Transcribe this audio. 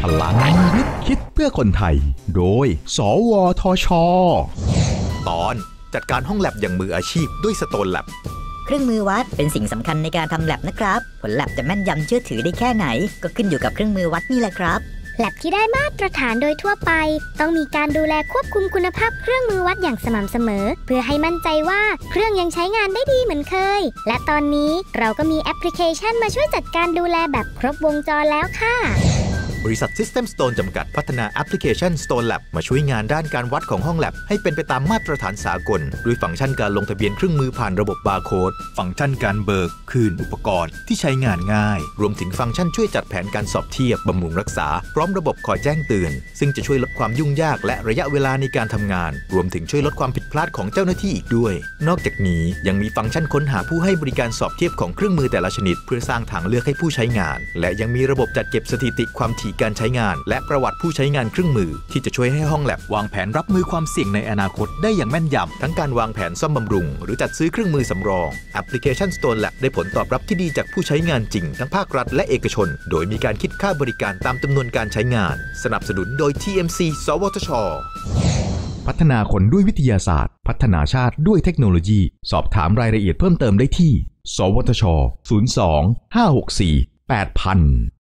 ลังวิทย์คิดเพื่อคนไทยโดยสวทช. ตอนจัดการห้องแลบอย่างมืออาชีพด้วย Stone Lab เครื่องมือวัดเป็นสิ่งสำคัญในการทำแลบนะครับผลแลบจะแม่นยำเชื่อถือได้แค่ไหนก็ขึ้นอยู่กับเครื่องมือวัดนี่แหละครับแลบที่ได้มาตรฐานโดยทั่วไปต้องมีการดูแลควบคุมคุณภาพเครื่องมือวัดอย่างสม่ำเสมอเพื่อให้มั่นใจว่าเครื่องยังใช้งานได้ดีเหมือนเคยและตอนนี้เราก็มีแอปพลิเคชันมาช่วยจัดการดูแลแบบครบวงจรแล้วค่ะบริษัท System Stone จำกัดพัฒนาแอปพลิเคชัน Stone Lab มาช่วยงานด้านการวัดของห้องแลบให้เป็นไปตามมาตรฐานสากลด้วยฟังก์ชันการลงทะเบียนเครื่องมือผ่านระบบบาร์โค้ดฟังก์ชันการเบิกคืนอุปกรณ์ที่ใช้งานง่ายรวมถึงฟังก์ชันช่วยจัดแผนการสอบเทียบบำรุงรักษาพร้อมระบบคอยแจ้งเตือนซึ่งจะช่วยลดความยุ่งยากและระยะเวลาในการทำงานรวมถึงช่วยลดความผิดพลาดของเจ้าหน้าที่อีกด้วยนอกจากนี้ยังมีฟังก์ชันค้นหาผู้ให้บริการสอบเทียบของเครื่องมือแต่ละชนิดเพื่อสร้างทางเลือกให้ผู้ใช้งานและยังมีระบบจัดเก็บสถิติความถี่การใช้งานและประวัติผู้ใช้งานเครื่องมือที่จะช่วยให้ห้องแลบวางแผนรับมือความเสี่ยงในอนาคตได้อย่างแม่นยำทั้งการวางแผนซ่อมบำรุงหรือจัดซื้อเครื่องมือสำรองแอปพลิเคชัน Stone Lab ได้ผลตอบรับที่ดีจากผู้ใช้งานจริงทั้งภาครัฐและเอกชนโดยมีการคิดค่าบริการตามจำนวนการใช้งานสนับสนุนโดย TMC สวทช. พัฒนาคนด้วยวิทยาศาสตร์พัฒนาชาติด้วยเทคโนโลยีสอบถามรายละเอียดเพิ่มเติมได้ที่สวทช. 02 564 8000